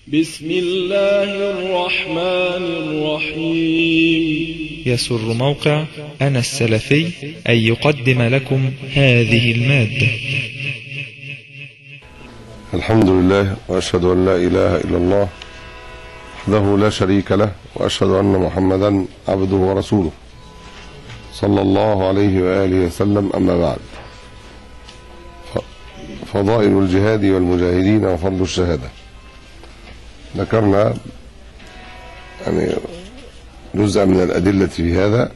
بسم الله الرحمن الرحيم. يسر موقع أنا السلفي أن يقدم لكم هذه المادة. الحمد لله، وأشهد أن لا إله إلا الله وحده لا شريك له، وأشهد أن محمدا عبده ورسوله صلى الله عليه وآله وسلم. أما بعد، فضائل الجهاد والمجاهدين وفضل الشهادة. ذكرنا جزءا من الأدلة في هذا،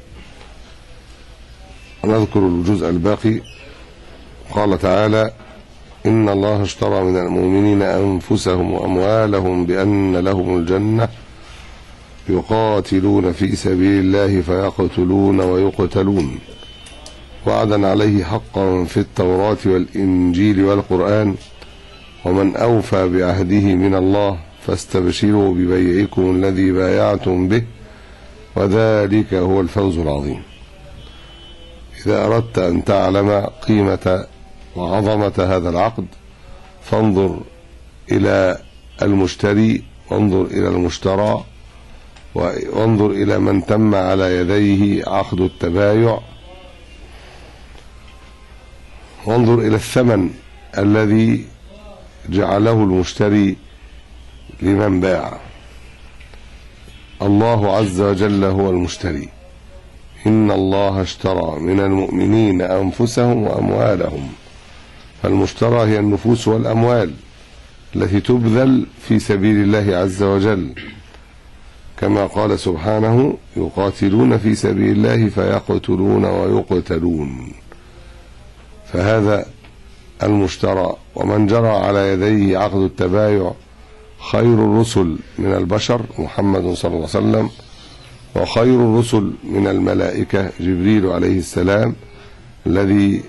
ونذكر الجزء الباقي. قال تعالى: إن الله اشترى من المؤمنين أنفسهم وأموالهم بأن لهم الجنة يقاتلون في سبيل الله فيقتلون ويقتلون، وعدا عليه حقا في التوراة والإنجيل والقرآن، ومن أوفى بعهده من الله فاستبشروا ببيعكم الذي بايعتم به، وذلك هو الفوز العظيم. إذا أردت أن تعلم قيمة وعظمة هذا العقد فانظر إلى المشتري، وانظر إلى المشترى، وانظر إلى من تم على يديه عقد التبايع، وانظر إلى الثمن الذي جعله المشتري لمن باع. الله عز وجل هو المشتري. إن الله اشترى من المؤمنين أنفسهم وأموالهم. فالمشترى هي النفوس والأموال التي تبذل في سبيل الله عز وجل، كما قال سبحانه: يقاتلون في سبيل الله فيقتلون ويقتلون. فهذا المشترى، ومن جرى على يديه عقد التبايع خير الرسل من البشر محمد صلى الله عليه وسلم، وخير الرسل من الملائكة جبريل عليه السلام الذي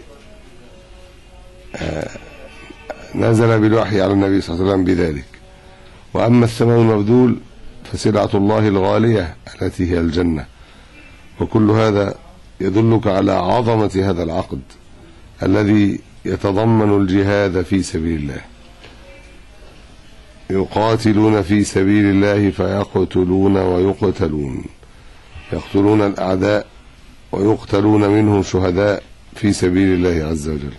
نزل بالوحي على النبي صلى الله عليه وسلم بذلك. وأما الثمن المبذول فسلعة الله الغالية التي هي الجنة. وكل هذا يدلك على عظمة هذا العقد الذي يتضمن الجهاد في سبيل الله. يقاتلون في سبيل الله فيقتلون ويقتلون، يقتلون الأعداء ويقتلون منهم شهداء في سبيل الله عز وجل.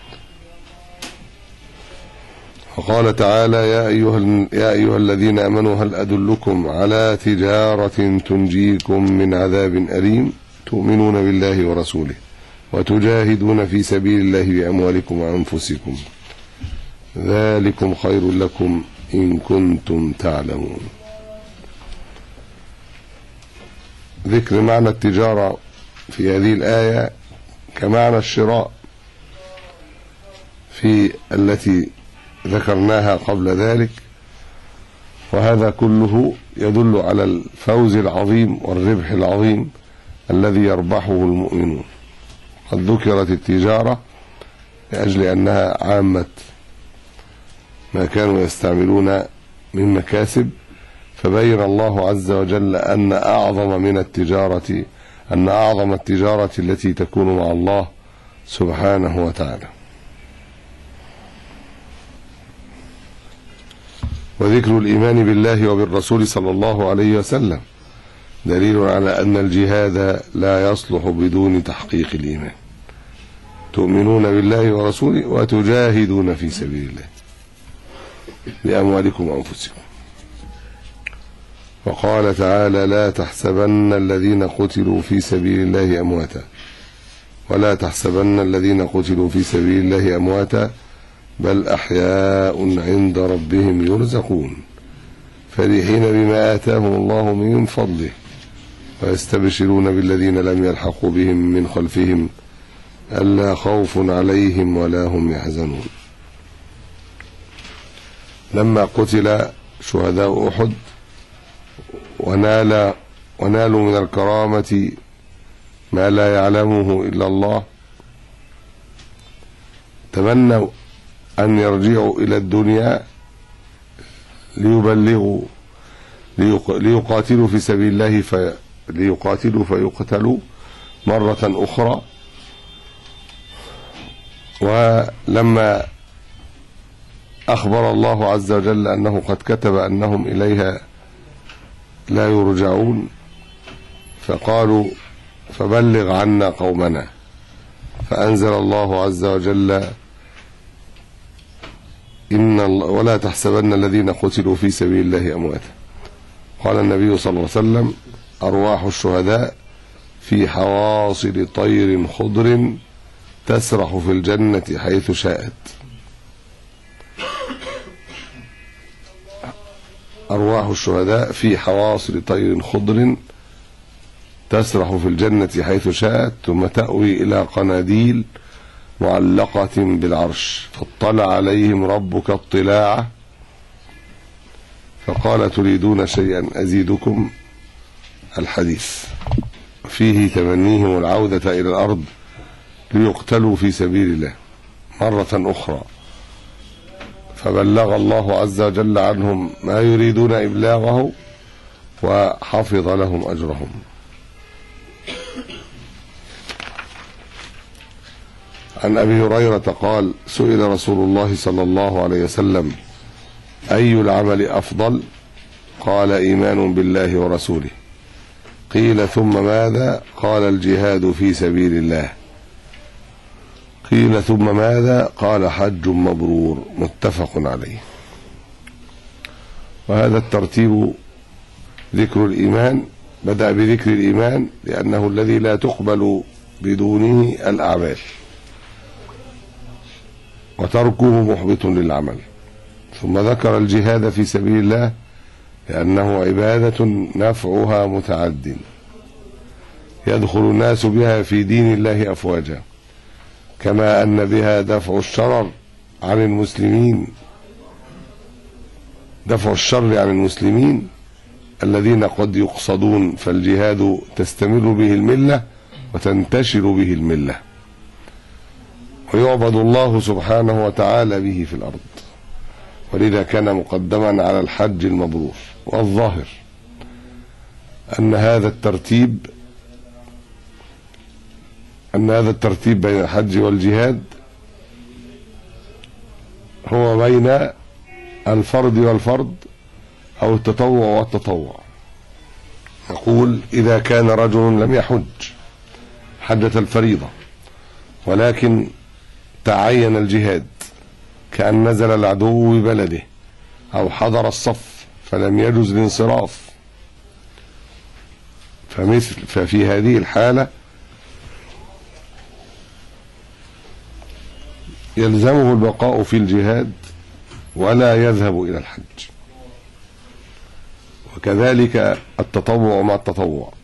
وقال تعالى: يا أيها الذين آمنوا هل أدلكم على تجارة تنجيكم من عذاب أليم تؤمنون بالله ورسوله وتجاهدون في سبيل الله بأموالكم وأنفسكم ذلكم خير لكم إن كنتم تعلمون. ذكر معنى التجارة في هذه الآية كمعنى الشراء في التي ذكرناها قبل ذلك، وهذا كله يدل على الفوز العظيم والربح العظيم الذي يربحه المؤمنون. قد ذكرت التجارة لأجل أنها عامة ما كانوا يستعملون من مكاسب، فبين الله عز وجل أن أعظم التجارة التي تكون مع الله سبحانه وتعالى. وذكر الإيمان بالله وبالرسول صلى الله عليه وسلم دليل على أن الجهاد لا يصلح بدون تحقيق الإيمان. تؤمنون بالله ورسوله وتجاهدون في سبيل الله بأموالكم وأنفسكم. وقال تعالى: لا تحسبن الذين قتلوا في سبيل الله أمواتا، ولا تحسبن الذين قتلوا في سبيل الله أمواتا بل أحياء عند ربهم يرزقون فرحين بما آتاهم الله من فضله ويستبشرون بالذين لم يلحقوا بهم من خلفهم ألا خوف عليهم ولا هم يحزنون. لما قتل شهداء أحد ونالوا من الكرامة ما لا يعلمه إلا الله، تمنوا أن يرجعوا إلى الدنيا ليقاتلوا في سبيل الله، ليقاتلوا فيقتلوا مرة أخرى. ولما أخبر الله عز وجل أنه قد كتب أنهم إليها لا يرجعون، فقالوا فبلغ عنا قومنا، فأنزل الله عز وجل ولا تحسبن الذين قتلوا في سبيل الله أمواتا. قال النبي صلى الله عليه وسلم: أرواح الشهداء في حواصل طير خضر تسرح في الجنة حيث شاءت. أرواح الشهداء في حواصل طير خضر تسرح في الجنة حيث شاءت، ثم تأوي إلى قناديل معلقة بالعرش، فاطلع عليهم ربك اطلاعا فقال: تريدون شيئا أزيدكم. الحديث فيه تمنيهم العودة إلى الأرض ليقتلوا في سبيل الله مرة أخرى، فبلغ الله عز وجل عنهم ما يريدون إبلاغه وحفظ لهم أجرهم. عن أبي هريرة قال: سئل رسول الله صلى الله عليه وسلم: أي العمل أفضل؟ قال: إيمان بالله ورسوله. قيل: ثم ماذا؟ قال: الجهاد في سبيل الله. قيل: ثم ماذا؟ قال: حج مبرور. متفق عليه. وهذا الترتيب ذكر الإيمان، بدأ بذكر الإيمان لأنه الذي لا تقبل بدونه الأعمال، وتركه محبط للعمل. ثم ذكر الجهاد في سبيل الله لأنه عبادة نفعها متعد، يدخل الناس بها في دين الله أفواجا، كما أن بها دفع الشر عن المسلمين الذين قد يقصدون، فالجهاد تستمر به الملة وتنتشر به الملة، ويعبد الله سبحانه وتعالى به في الأرض، ولذا كان مقدما على الحج المبرور. والظاهر أن هذا الترتيب بين الحج والجهاد هو بين الفرد والفرد أو التطوع والتطوع. يقول: إذا كان رجل لم يحج حجة الفريضة ولكن تعين الجهاد، كأن نزل العدو ببلده أو حضر الصف فلم يجوز الانصراف، ففي هذه الحالة يلزمه البقاء في الجهاد ولا يذهب إلى الحج. وكذلك التطوع مع التطوع،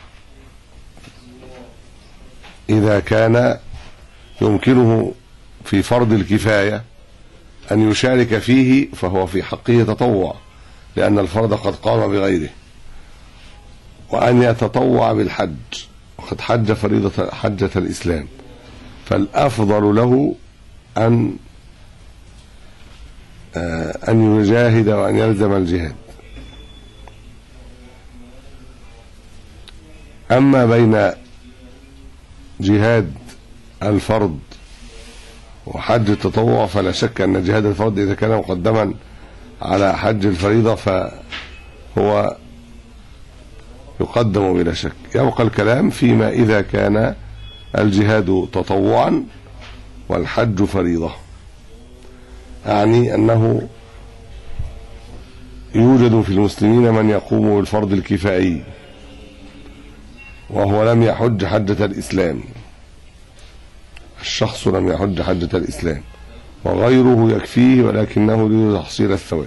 إذا كان يمكنه في فرض الكفاية أن يشارك فيه فهو في حقه تطوع، لأن الفرض قد قام بغيره، وأن يتطوع بالحج وقد حج فريضة حجة الإسلام، فالأفضل له أن يجاهد وأن يلزم الجهاد. أما بين جهاد الفرض وحج التطوع فلا شك أن جهاد الفرض إذا كان مقدما على حج الفريضة فهو يقدم بلا شك. يبقى الكلام فيما إذا كان الجهاد تطوعا والحج فريضة، أعني أنه يوجد في المسلمين من يقوم بالفرض الكفائي وهو لم يحج حجة الإسلام، الشخص لم يحج حجة الإسلام وغيره يكفيه ولكنه يريد تحصيل الثواب،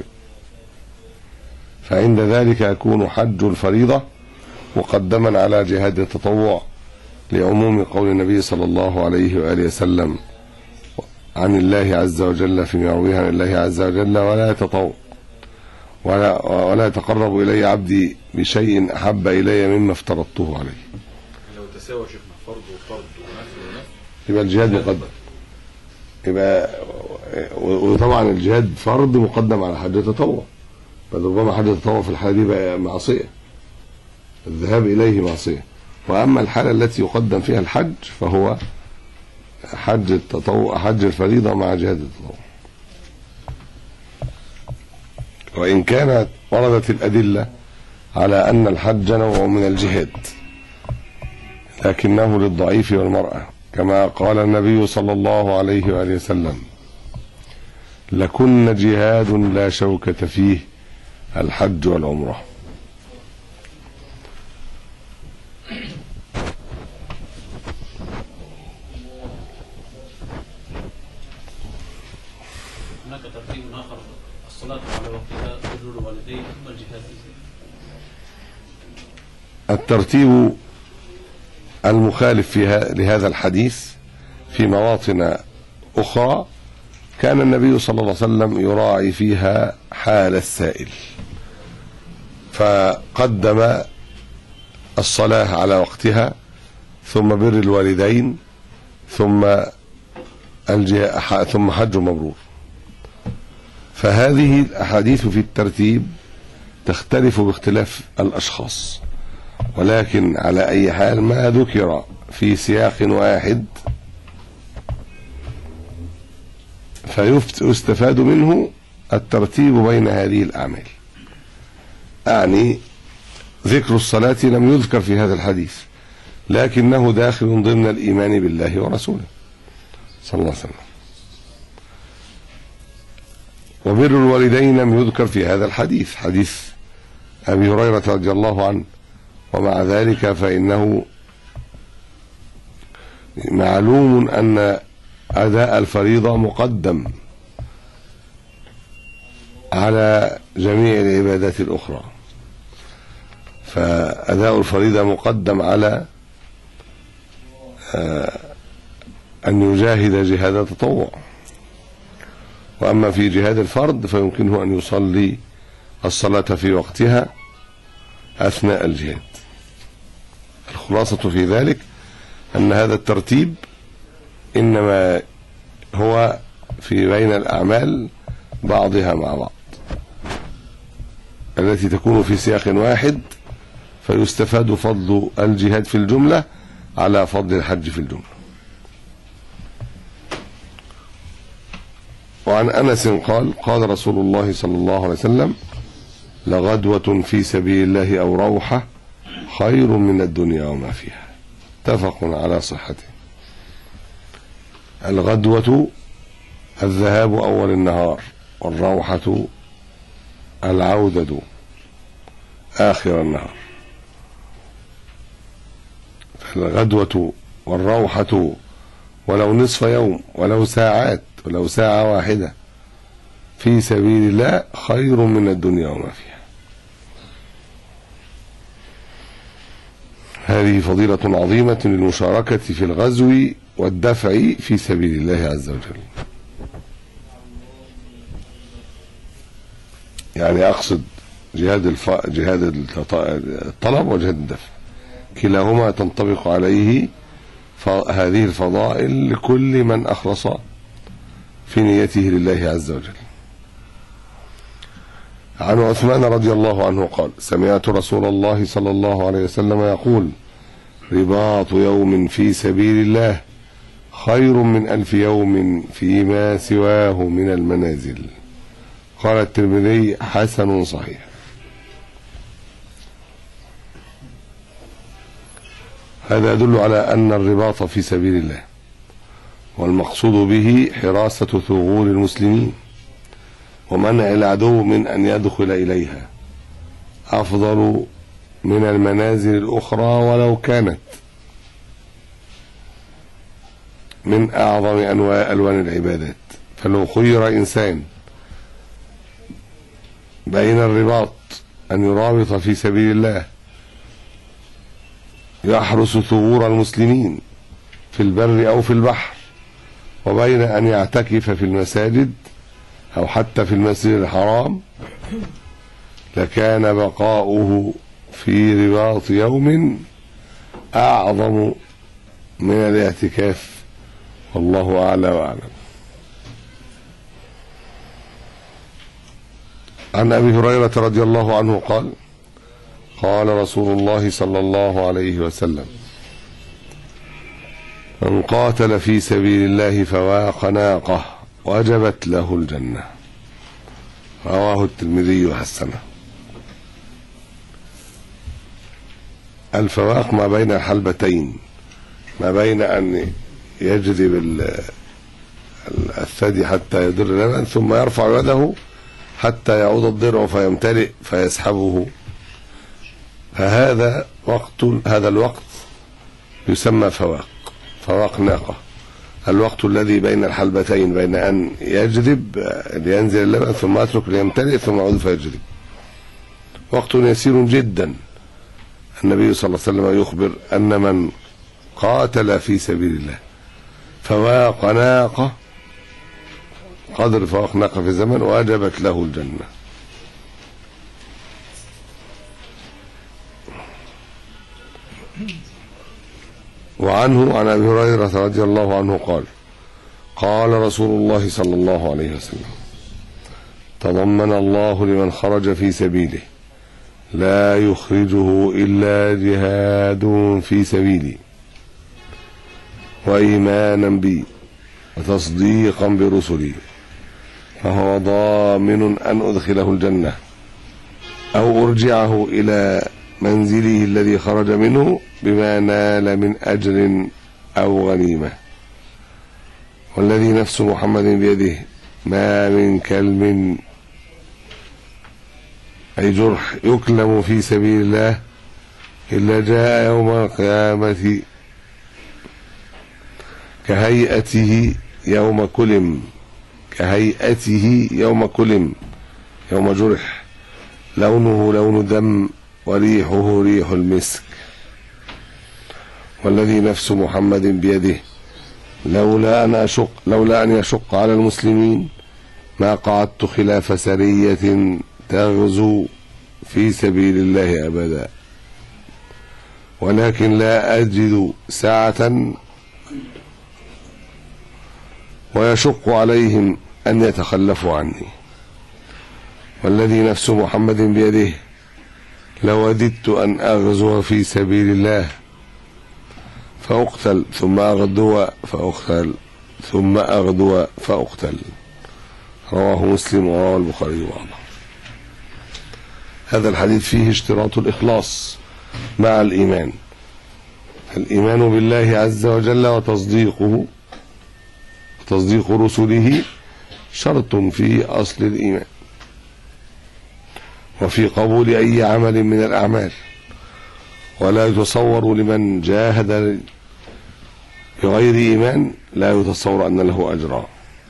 فعند ذلك يكون حج الفريضة مقدما على جهاد التطوع، لعموم قول النبي صلى الله عليه وآله وسلم عن الله عز وجل فيما يرويه عن الله عز وجل: ولا يتقرب إلي عبدي بشيء أحب إلي مما افترضته عليه. لو تساوى شيخنا فرض وفرض ونفل ونفل يبقى الجهاد مقدم، وطبعا الجهاد فرض مقدم على حج التطوع، بل ربما حج التطوع في الحالة دي بقى معصية، الذهاب إليه معصية. وأما الحالة التي يقدم فيها الحج فهو حج التطوع، حج الفريضة مع جهاد التطوع. وإن كانت وردت الأدلة على أن الحج نوع من الجهاد، لكنه للضعيف والمرأة، كما قال النبي صلى الله عليه وآله وسلم: لكن جهاد لا شوكة فيه الحج والعمرة. هناك ترتيب آخر: الصلاة على وقتها، بر الوالدين، ثم الجهاد. الترتيب المخالف لهذا الحديث في مواطن أخرى كان النبي صلى الله عليه وسلم يراعي فيها حال السائل، فقدم الصلاة على وقتها، ثم بر الوالدين، ثم حج مبرور. فهذه الأحاديث في الترتيب تختلف باختلاف الأشخاص، ولكن على أي حال ما ذكر في سياق واحد فيستفاد منه الترتيب بين هذه الأعمال. أعني ذكر الصلاة لم يذكر في هذا الحديث، لكنه داخل ضمن الإيمان بالله ورسوله صلى الله عليه وسلم. وبر الوالدين لم يذكر في هذا الحديث، حديث أبي هريرة رضي الله عنه، ومع ذلك فإنه معلوم أن أداء الفريضة مقدم على جميع العبادات الأخرى، فأداء الفريضة مقدم على أن يجاهد جهاد التطوع، وأما في جهاد الفرض فيمكنه أن يصلي الصلاة في وقتها أثناء الجهاد. الخلاصة في ذلك أن هذا الترتيب إنما هو في بين الأعمال بعضها مع بعض التي تكون في سياق واحد، فيستفاد فضل الجهاد في الجملة على فضل الحج في الجملة. وعن أنس قال: قال رسول الله صلى الله عليه وسلم: لغدوة في سبيل الله أو روحة خير من الدنيا وما فيها. اتفق على صحته. الغدوة الذهاب أول النهار، والروحة العودة آخر النهار. فالغدوة والروحة ولو نصف يوم، ولو ساعات، ولو ساعة واحدة في سبيل الله خير من الدنيا وما فيها. هذه فضيلة عظيمة للمشاركة في الغزو والدفع في سبيل الله عز وجل. يعني أقصد جهاد الطلب وجهاد الدفع، كلاهما تنطبق عليه هذه الفضائل لكل من أخلص في نيته لله عز وجل. عن عثمان رضي الله عنه قال: سمعت رسول الله صلى الله عليه وسلم يقول: رباط يوم في سبيل الله خير من 1000 يوم فيما سواه من المنازل. قال الترمذي: حسن صحيح. هذا يدل على أن الرباط في سبيل الله والمقصود به حراسة ثغور المسلمين ومنع العدو من أن يدخل إليها أفضل من المنازل الأخرى، ولو كانت من أعظم ألوان العبادات. فلو خير إنسان بين الرباط أن يرابط في سبيل الله يحرس ثغور المسلمين في البر أو في البحر، وبين أن يعتكف في المساجد أو حتى في المسجد الحرام، لكان بقاؤه في رباط يوم أعظم من الاعتكاف، والله أعلى وأعلم. عن أبي هريرة رضي الله عنه قال: قال رسول الله صلى الله عليه وسلم: من قاتل في سبيل الله فواق ناقة وجبت له الجنة. رواه الترمذي وحسنه. الفواق ما بين الحلبتين، ما بين أن يجذب الثدي حتى يدر اللبن ثم يرفع يده حتى يعود الضرع فيمتلئ فيسحبه، فهذا هذا الوقت يسمى فواق ناقة، الوقت الذي بين الحلبتين، بين أن يجذب لينزل اللبن ثم يترك ليمتلئ ثم يعود فيجذب، وقت يسير جدا. النبي صلى الله عليه وسلم يخبر أن من قاتل في سبيل الله فواق ناقة قدر فواق ناقة في الزمن وجبت له الجنة. وعنه عن أبي هريرة رضي الله عنه قال: قال رسول الله صلى الله عليه وسلم: تضمن الله لمن خرج في سبيله لا يخرجه إلا جهاد في سبيلي وإيمانا بي وتصديقا برسلي فهو ضامن أن أدخله الجنة أو أرجعه إلى منزله الذي خرج منه بما نال من أجر أو غنيمة. والذي نفس محمد بيده ما من كلم أي جرح يكلم في سبيل الله إلا جاء يوم القيامة كهيئته يوم كلم، كهيئته يوم كلم، يوم جرح، لونه لون دم وريحه ريح المسك. والذي نفس محمد بيده لولا أن يشق على المسلمين ما قعدت خلاف سرية تغزو في سبيل الله أبدا، ولكن لا أجد ساعة ويشق عليهم أن يتخلفوا عني. والذي نفس محمد بيده لوددت أن أغزو في سبيل الله فأقتل ثم أغدو فأقتل ثم أغدو فأقتل. رواه مسلم ورواه البخاري وغيره. هذا الحديث فيه اشتراط الإخلاص مع الإيمان، الإيمان بالله عز وجل وتصديقه، تصديق رسله شرط في أصل الإيمان وفي قبول أي عمل من الأعمال، ولا يتصور لمن جاهد بغير إيمان لا يتصور أن له أجرا،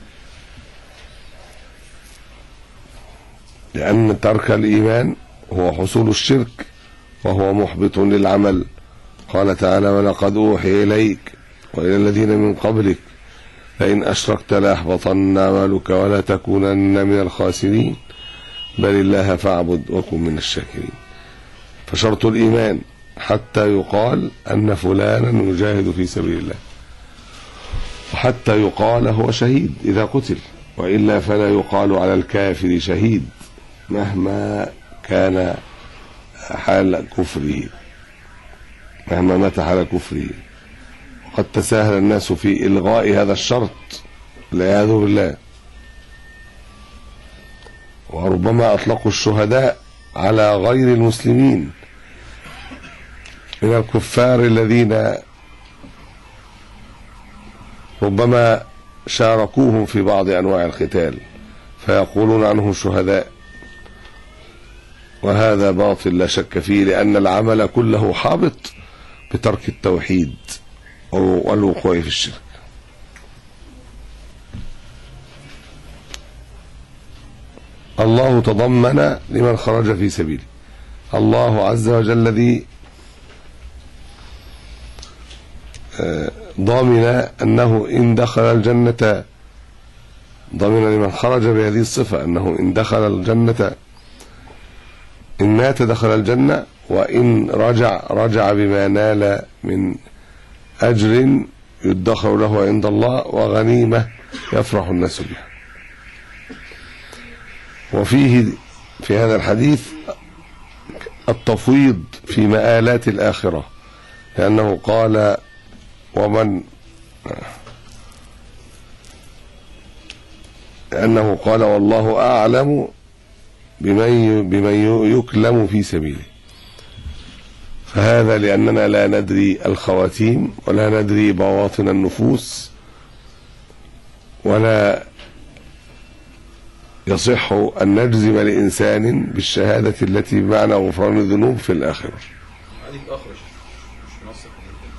لأن ترك الإيمان هو حصول الشرك وهو محبط للعمل. قال تعالى: ولقد أوحي إليك وإلى الذين من قبلك لئن أشركت ليحبطن عملك ولا تكونن من الخاسرين بل الله فاعبد وكن من الشاكرين. فشرط الإيمان حتى يقال أن فلانا يجاهد في سبيل الله، وحتى يقال هو شهيد إذا قتل، وإلا فلا يقال على الكافر شهيد مهما كان حال كفره، مهما مات حال كفره. وقد تساهل الناس في إلغاء هذا الشرط والعياذ بالله، وربما أطلقوا الشهداء على غير المسلمين من الكفار الذين ربما شاركوهم في بعض أنواع القتال فيقولون عنهم شهداء، وهذا باطل لا شك فيه، لأن العمل كله حابط بترك التوحيد والوقوع في الشرك. الله تضمن لمن خرج في سبيله، الله عز وجل الذي ضامن أنه إن دخل الجنة، ضامن لمن خرج بهذه الصفة أنه إن دخل الجنة، إن مات دخل الجنة، وإن رجع بما نال من أجر يدخر له عند الله وغنيمة يفرح الناس بها. وفيه في هذا الحديث التفويض في مآلات الآخرة، لأنه قال: والله أعلم بمن يكلم في سبيله. فهذا لأننا لا ندري الخواتيم ولا ندري بواطن النفوس، ولا يصح أن نجزم لإنسان بالشهادة التي بمعنى غفران الذنوب في الآخرة. عليك أخرج مش نصك.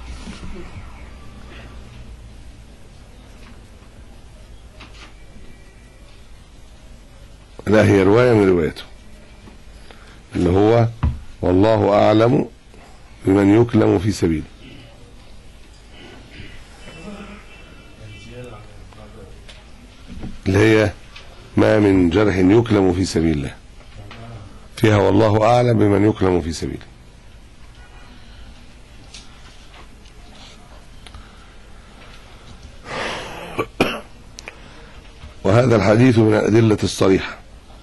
لا، هي رواية من روايته اللي هو والله أعلم بمن يكلم في سبيله، اللي هي ما من جرح يكلم في سبيل الله، فيها والله أعلم بمن يكلم في سبيله. وهذا الحديث من الأدلة الصريحة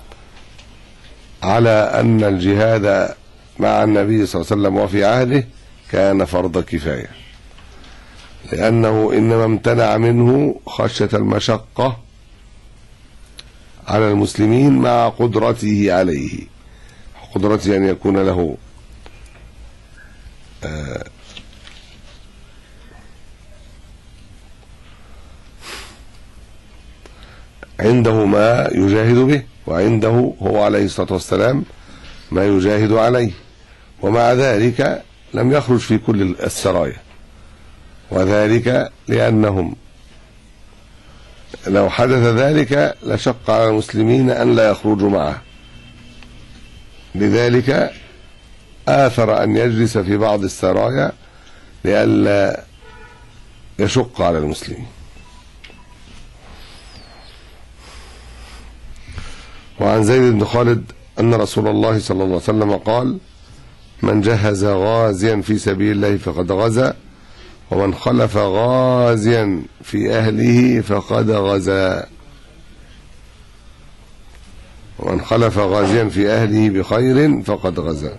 على أن الجهاد مع النبي صلى الله عليه وسلم وفي عهده كان فرض كفاية، لأنه إنما امتنع منه خشية المشقة على المسلمين مع قدرته عليه، قدرته أن يكون له عنده ما يجاهد به، وعنده هو عليه الصلاة والسلام ما يجاهد عليه، ومع ذلك لم يخرج في كل السرايا، وذلك لأنهم لو حدث ذلك لشق على المسلمين أن لا يخرجوا معه، لذلك آثر أن يجلس في بعض السرايا لئلا يشق على المسلمين. وعن زيد بن خالد أن رسول الله صلى الله عليه وسلم قال: من جهز غازيا في سبيل الله فقد غزا، ومن خلف غازيا في أهله فقد غزا. ومن خلف غازيا في أهله بخير فقد غزا.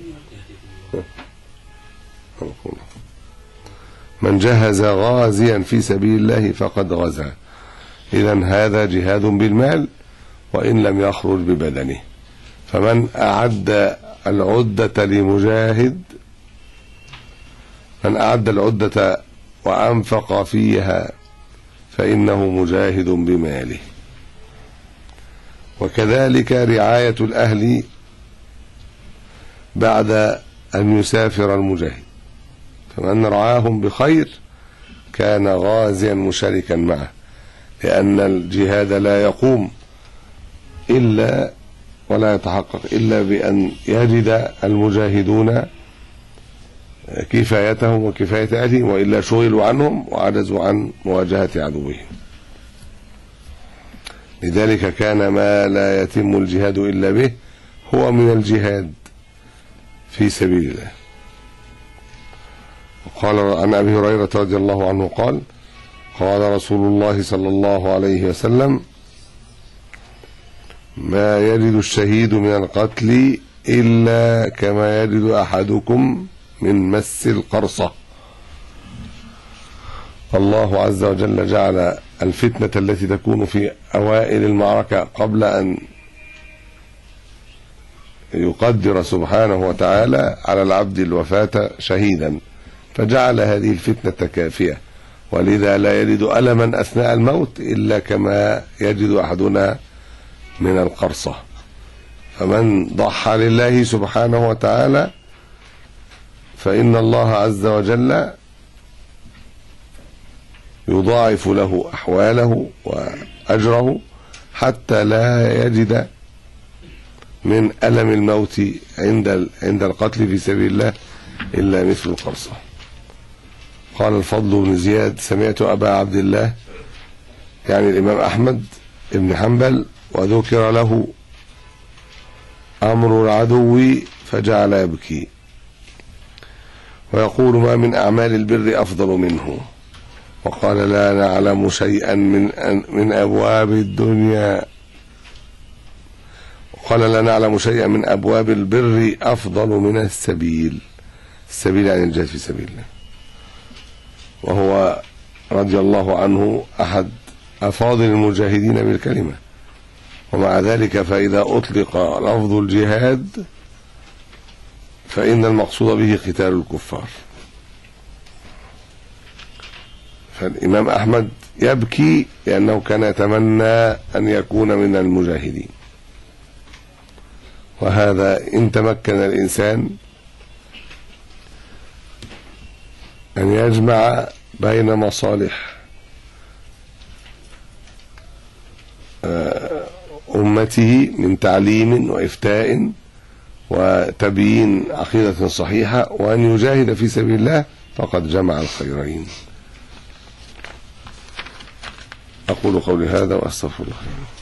من جهز غازيا في سبيل الله فقد غزا. إذن هذا جهاد بالمال وإن لم يخرج ببدنه. فمن أعد العدة لمجاهد، من أعد العدة وأنفق فيها فإنه مجاهد بماله. وكذلك رعاية الأهل بعد أن يسافر المجاهد، فمن رعاهم بخير كان غازيا مشاركا معه، لأن الجهاد لا يقوم إلا ولا يتحقق إلا بأن يجد المجاهدون كفايتهم وكفاية أهلهم، وإلا شغلوا عنهم وعجزوا عن مواجهة عدوهم. لذلك كان ما لا يتم الجهاد إلا به هو من الجهاد في سبيل الله. وقال عن أبي هريرة رضي الله عنه قال: قال رسول الله صلى الله عليه وسلم: ما يجد الشهيد من القتل إلا كما يجد أحدكم من مس القرصة. الله عز وجل جعل الفتنة التي تكون في أوائل المعركة قبل أن يقدر سبحانه وتعالى على العبد الوفاة شهيدا، فجعل هذه الفتنة كافية، ولذا لا يجد ألما أثناء الموت إلا كما يجد أحدنا من القرصة. فمن ضحى لله سبحانه وتعالى فإن الله عز وجل يضاعف له أحواله وأجره حتى لا يجد من ألم الموت عند القتل في سبيل الله إلا مثل القرصة. قال الفضل بن زياد: سمعت أبا عبد الله يعني الإمام أحمد بن حنبل وذكر له أمر العدو فجعل يبكي ويقول: ما من أعمال البر أفضل منه. وقال: لا نعلم شيئا من أبواب الدنيا، وقال: لا نعلم شيئا من أبواب البر أفضل من السبيل عن الجهاد في سبيل الله. وهو رضي الله عنه أحد أفاضل المجاهدين بالكلمة، ومع ذلك فإذا أطلق لفظ الجهاد فإن المقصود به قتال الكفار. فالإمام أحمد يبكي لأنه كان يتمنى أن يكون من المجاهدين. وهذا إن تمكن الإنسان أن يجمع بين مصالح أمته من تعليم وإفتاء وتبيين عقيدة صحيحة وأن يجاهد في سبيل الله فقد جمع الخيرين. أقول قولي هذا وأستغفر الله.